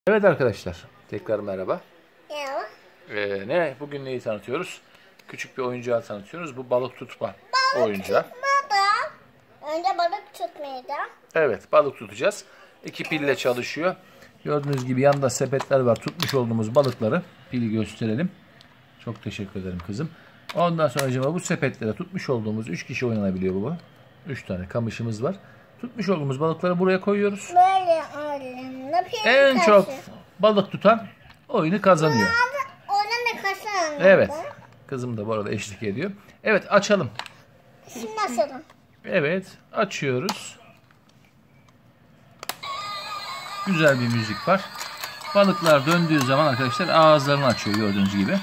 Evet arkadaşlar, tekrar merhaba. Merhaba. Bugün neyi tanıtıyoruz? Küçük bir oyuncağı tanıtıyoruz. Bu balık tutma oyuncağı. Önce balık tutmaydı. Evet, balık tutacağız. 2 pille çalışıyor. Gördüğünüz gibi yanında sepetler var. Tutmuş olduğumuz balıkları pili gösterelim. Çok teşekkür ederim kızım. Ondan sonra bu sepetlere tutmuş olduğumuz 3 kişi oynanabiliyor bu. 3 tane kamışımız var. Tutmuş olduğumuz balıkları buraya koyuyoruz. Böyle En çok balık tutan oyunu kazanıyor. Oradan da kaşar. Evet. Kızım da bu arada eşlik ediyor. Evet, açalım. Şimdi açalım. Evet, açıyoruz. Güzel bir müzik var. Balıklar döndüğü zaman arkadaşlar ağızlarını açıyor gördüğünüz gibi.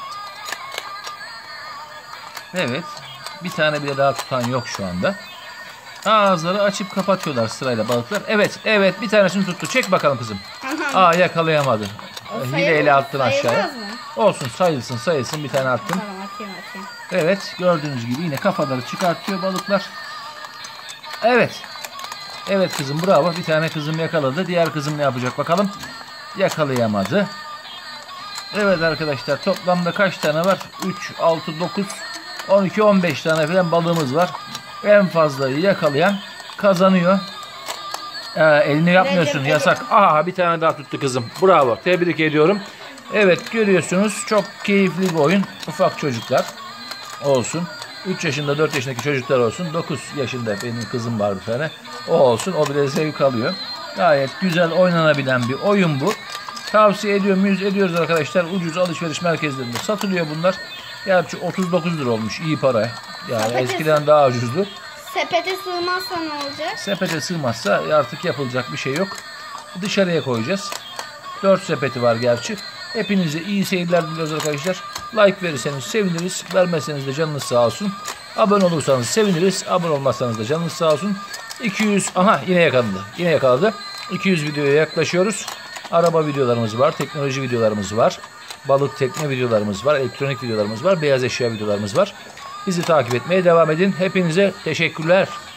Evet. Bir tane bile daha tutan yok şu anda. Ağızları açıp kapatıyorlar sırayla balıklar. Evet, bir tanesini tuttu. Çek bakalım kızım. Yakalayamadı. Hileyle attın aşağıya. Olsun, sayılsın. Bir tane attın. Tamam, atayım. Evet, gördüğünüz gibi yine kafaları çıkartıyor balıklar. Evet. Evet kızım, bravo. Bir tane kızım yakaladı. Diğer kızım ne yapacak bakalım. Yakalayamadı. Evet arkadaşlar, toplamda kaç tane var? 3, 6, 9, 12, 15 tane falan balığımız var. En fazlayı yakalayan kazanıyor. Elini yapmıyorsun, yasak. Bir tane daha tuttu kızım. Bravo, tebrik ediyorum. Evet, görüyorsunuz çok keyifli bir oyun. Ufak çocuklar olsun. 3 yaşında 4 yaşındaki çocuklar olsun. 9 yaşında benim kızım var bir tane. O olsun, o bile zevk alıyor. Gayet güzel oynanabilen bir oyun bu. Tavsiye ediyoruz arkadaşlar. Ucuz alışveriş merkezlerinde satılıyor bunlar. Gerçi 39 lira olmuş, iyi para. Yani eskiden daha ucuzdu. Sepete sığmazsa ne olacak? Sepete sığmazsa artık yapılacak bir şey yok. Dışarıya koyacağız. 4 sepeti var gerçi. Hepinize iyi seyirler diliyoruz arkadaşlar. Like verirseniz seviniriz. Vermezseniz de canınız sağ olsun. Abone olursanız seviniriz. Abone olmazsanız da canınız sağ olsun. 200, yine yakaladı. 200 videoya yaklaşıyoruz. Araba videolarımız var. Teknoloji videolarımız var. Balık tekne videolarımız var. Elektronik videolarımız var. Beyaz eşya videolarımız var. Bizi takip etmeye devam edin. Hepinize teşekkürler.